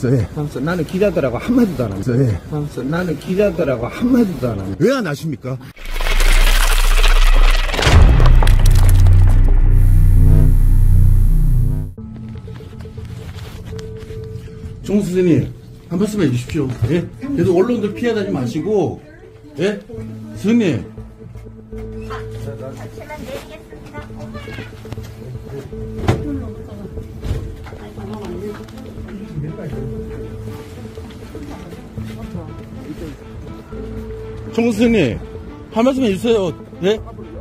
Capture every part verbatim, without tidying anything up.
네. 하면서 나는 기자들하고 한마디도 안 합니다. 네. 하면서 나는 기자들하고 한마디도 안 합니다. 왜 안 하십니까? 종 선생님, 한 말씀 해주십시오. 예? 그래도 언론들 피해다니지 마시고, 예? 선생님. 잠시만 내리겠습니다. 종 선생님, 한 말씀 해주세요. 예?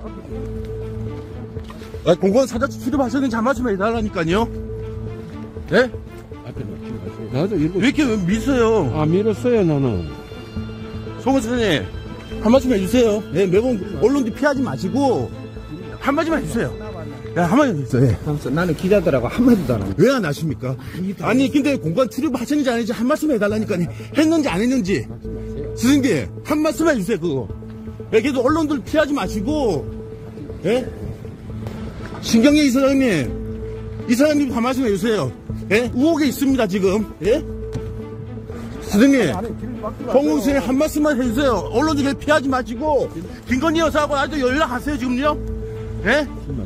아, 공무원 사자 출입하셨는지 한 말씀 해달라니까요. 예? 나도 이러고 왜 이렇게 미세요? 아 밀었어요 나는. 송 선생님, 한 말씀 해주세요. 예, 매번 언론들 피하지 마시고, 한 마디만 해주세요. 야, 한 마디 해주세요. 예. 하면서 나는 기자들하고 한마디도 안 합니다. 왜 안 하십니까? 아니, 근데 공관 출입하셨는지 아닌지 한 말씀 해달라니까. 했는지 안 했는지. 선생님, 한 말씀 해주세요, 그거. 예, 그래도 언론들 피하지 마시고, 예? 신경계 이사장님, 이사장님 한 말씀 해주세요. 예? 의혹이 있습니다, 지금. 예? 선생님, 홍콩 선생님 한 말씀만 해주세요. 언론들 피하지 마시고, 김건희 여사하고 아직도 연락하세요, 지금요? 예?